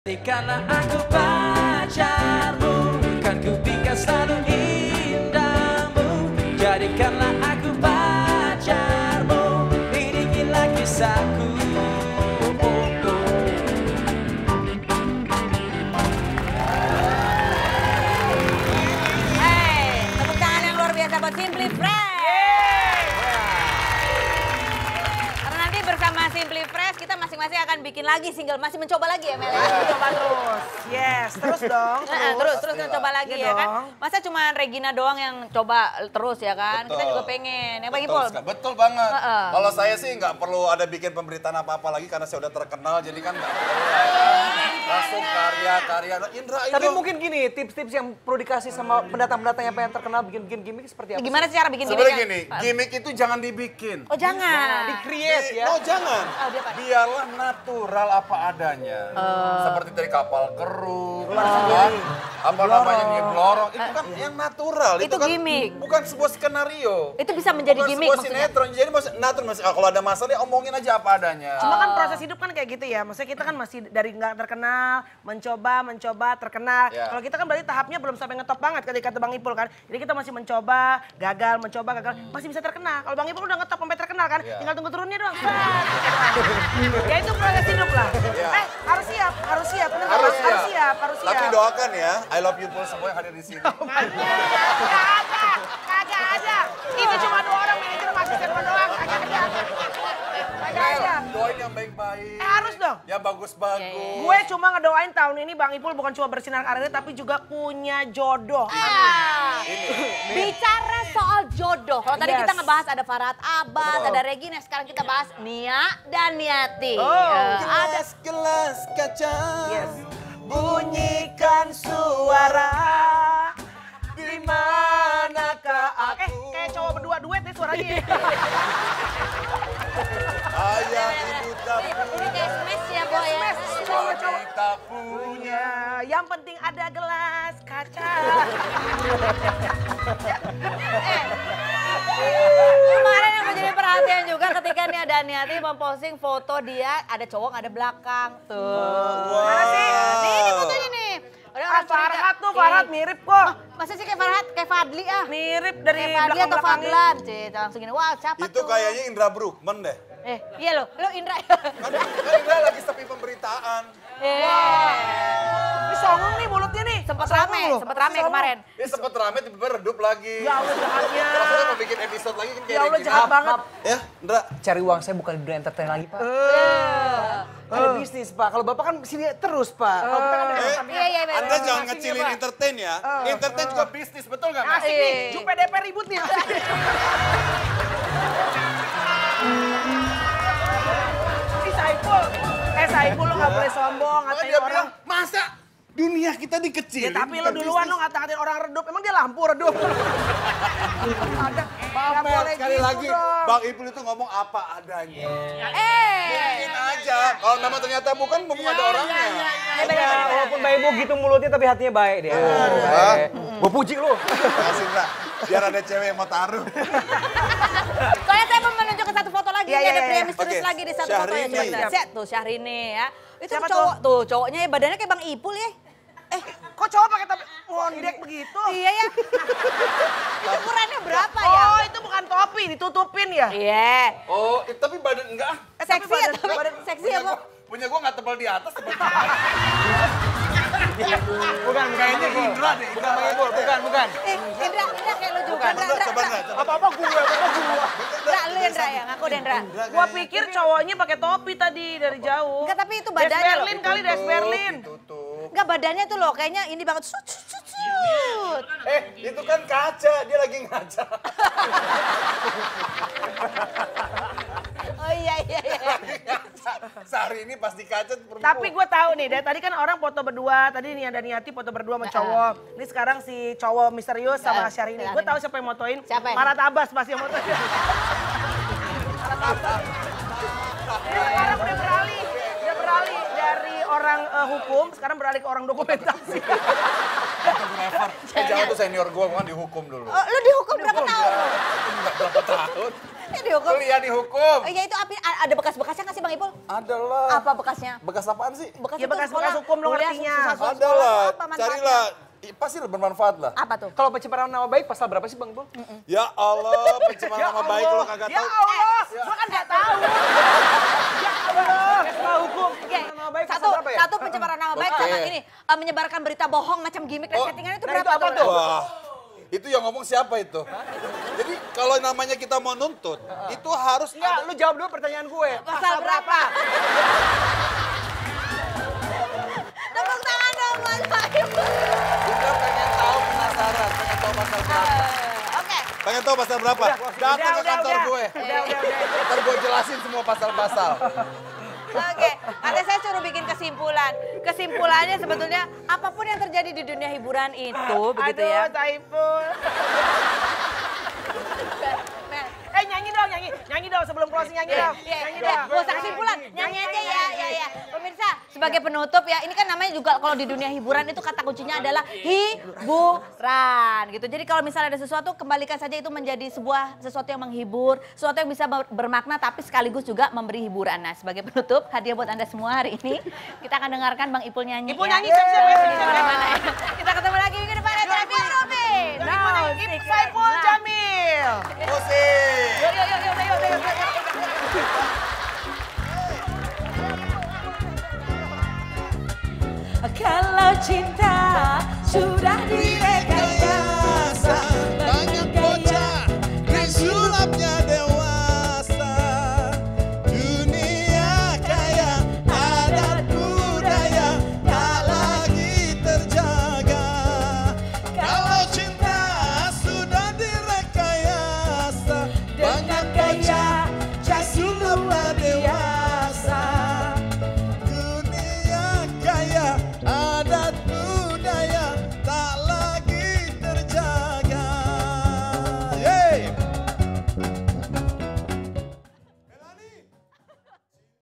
Jadikanlah aku pacarmu, kan ku pikir selalu indahmu. Jadikanlah aku pacarmu, inilah kisahku. Hey, tepuk tangan yang luar biasa buat Simply Fresh. Karena nanti bersama Simply Fresh kita masing-masing akan bikin lagi single, masih mencoba lagi ya Mel? Coba terus, yes, terus dong. Terus mencoba lagi ya kan? Masa cuma Regina doang yang coba terus ya kan? Betul. Kita juga pengen, ya Bang Betul, Ipul? betul banget. Kalau saya sih nggak perlu ada bikin pemberitaan apa-apa lagi karena saya udah terkenal, jadi kan nggak perlu langsung karya-karya. Nah, Indra itu. Tapi mungkin gini, tips-tips yang perlu dikasih sama pendatang-pendatang yang pengen terkenal bikin gimmick seperti apa? Gimana sih cara bikin Sebenarnya gimmicknya? gini, gimmick itu jangan dibikin. Oh jangan. Di-create ya. No, jangan. Oh, dia apa? Biarlah natural apa adanya. Seperti dari kapal keruk, apa namanya nyeblorong, itu kan yang natural. Itu kan gimmick. Bukan sebuah skenario. Itu bisa menjadi Bukan gimmick sebuah maksudnya? sinetron. Jadi natural, kalau ada masalah ya omongin aja apa adanya. Cuma kan proses hidup kan kayak gitu ya. Maksudnya kita kan masih dari nggak terkenal, mencoba, terkenal. Ya. Kalau kita kan berarti tahapnya belum sampai ngetop banget ketika kata Bang Ipul kan. Jadi kita masih mencoba, gagal, masih bisa terkenal. Kalau Bang Ipul udah ngetop sampai terkenal kan, Ya. tinggal tunggu turunnya doang. Ya itu proses hidup lah. Ya. Harus siap, harus siap. Bener nggak, Harus Mas? siap. Harus siap. Tapi doakan ya, I love you Pul semua yang hadir di sini. Kagak ada. Ini cuma 2 orang manajer sama asisten doang. Kagak ada. Doain yang baik-baik. Harus dong. Ya bagus-bagus. Gue cuma ngedoain tahun ini Bang Ipul bukan cuma bersinar karirnya tapi juga punya jodoh. Bicara soal jodoh, kalau tadi Yes. kita ngebahas ada Farhat Abbas, Betul. ada Regina, sekarang kita bahas Nia dan Niati. Oh, Gelas kaca. Yes. Bunyikan suara di manakah aku. Kayak cowok berdua duet nih suaranya. Ayah ibu tak Ini kayak smash ya Boy ya. Cowok-cowok tak punya. yang penting ada gelas kaca. Kemarin yang menjadi perhatian juga ketika Nia dan Niati memposting foto dia ada cowok nggak ada belakang tuh. Mana sih? Nih ini fotonya nih. Ada orang curiga. Farhat tuh, Farhat mirip kok. Masa sih kayak Farhat, kayak Fadli ah. Mirip dari Kayak Fadli atau belakang-belakangnya. Fadlan, Cik. Langsung gini, wah siapa Itu tuh? kayaknya Indra Bruggman deh. Iya lo Indra. Kan Indra lagi sepi pemberitaan. Ini songong nih mulutnya nih. Sempet Songong rame, loh. sempet rame Songong. kemarin. Dia sempet rame tiba-tiba redup lagi. Ya Allah jahatnya. Maksudnya mau bikin episode lagi kan kayak Ya Allah gini. jahat banget. Ya, Indra. Cari uang saya bukan di dunia entertain lagi, Pak. Ada bisnis, Pak. Kalau Bapak kan sini terus, Pak. Kalau kita kan ada samping. Iya, Anda jangan ngecilin entertain ya. Entertain juga bisnis, betul nggak Mas? Asik nih, Jupe DP ribut nih. Asik nih. Si Saiful. Saiful lo gak boleh sombong, Oh, ngatain dia orang. bilang, masa dunia kita dikecilin? Ya tapi lo bukan duluan bisnis?" lo ngata-ngatain orang redup. Emang dia lampu redup? Ada. Maaf, Nggak Mel, boleh sekali gitu lagi dong. Bang Ipul itu ngomong apa adanya. Mungkin aja, kalau memang ternyata bukan, mumpung ada orangnya. Ya, walaupun baik ibu gitu mulutnya tapi hatinya baik dia. Gue puji lu. Kasih Indra, biar ada cewek yang mau taruh. Soalnya saya mau menunjukkan satu foto lagi, Iya, ini iya, ada iya. pria misterius Oke, lagi di satu foto ya. Syahrini. Coba kita lihat tuh Syahrini ya. Itu Siapa cowok tuh, cowoknya ya badannya kayak Bang Ipul ya. Kok cowok pakai topi ngondek begitu? Iya ya. Itu ukurannya berapa ya? Oh itu bukan topi, ditutupin ya? Iya. Oh, tapi badan enggak. Seksi ya, tapi seksi ya kok. Punya gua nggak tebal di atas. Bukan, kayaknya Indra deh. Bukan Bang Ipul, bukan. Indra kayak lu juga. Indra, Coba Indra, coba. Apa-apa gue. Indra, lu Indra ya, ngaku deh Indra. Gua pikir cowoknya pakai topi tadi dari jauh. Enggak, tapi itu Des badannya loh. Berlin kali, Des Berlin. Tutup. Enggak, badannya tuh loh kayaknya ini banget. Sut. Itu kan kaca, dia lagi ngaca. Oh iya. Sehari ini pas di kaca perempuan. Tapi gue tahu nih, dari tadi kan orang foto berdua, tadi Nia dan Niati foto berdua sama cowok. Ini sekarang si cowok misterius sama Syahrini. Gue tahu siapa yang motoin. Siapa yang? Farhat Abbas pasti yang motoin. Farhat Abbas. Dia sekarang udah beralih dari orang hukum, sekarang beralih ke orang dokumentasi. fotografer. Jangan tuh senior gue kan dihukum dulu. Oh, lu dihukum berapa tahun? Enggak berapa tahun. Ya dihukum. Kuliah dihukum. Oh, ya itu ada bekas-bekasnya nggak sih Bang Ipul? Ada lah. Apa bekasnya? Bekas apaan sih? Ya, bekas-bekas hukum lo ngertinya. Ada lah. Carilah. Pasti bermanfaat lah. Apa tuh? Kalau pencemaran nama baik pasal berapa sih Bang Ipul? Ya Allah, pencemaran nama baik lo kagak Ya tahu. Allah, gua kan nggak tahu. Ya Allah. Setelah hukum. Oke, Nama baik pasal berapa ya? satu pencemaran nama baik sama ini menyebarkan berita bohong macam gimmick dan settingan itu nah berapa itu apa tuh? Wah, itu yang ngomong siapa itu? Jadi kalau namanya kita mau nuntut, itu harus Enggak, lu jawab dulu pertanyaan gue. Pasal berapa? Tepuk tangan dong Mas Bayu. Kita pengen tahu penasaran, pengen tahu pasal berapa. Oke. Pengen tahu pasal berapa? Datang ke kantor gue. Udah. Ntar gue jelasin semua pasal-pasal. Oke, nanti saya suruh bikin kesimpulan. Kesimpulannya sebetulnya apapun yang terjadi di dunia hiburan itu, begitu ya. Aduh, Saiful. Nyanyi dong sebelum closing nyanyi dong. Nyanyi dong. Gak usah kesimpulan, nyanyi aja ya. Pemirsa, sebagai penutup ya, ini kan namanya juga kalau di dunia hiburan itu kata kuncinya adalah hiburan gitu. Jadi kalau misalnya ada sesuatu, kembalikan saja itu menjadi sesuatu yang menghibur, sesuatu yang bisa bermakna tapi sekaligus juga memberi hiburan. Nah, sebagai penutup, hadiah buat Anda semua hari ini, kita akan dengarkan Bang Ipul nyanyi. Ipul ya. nyanyi, siap-siap ya. Kita ketemu lagi minggu depan ya, Terapi Robin. Saiful Jamil. Musik! Yuk. Kalau cinta sudah dirasa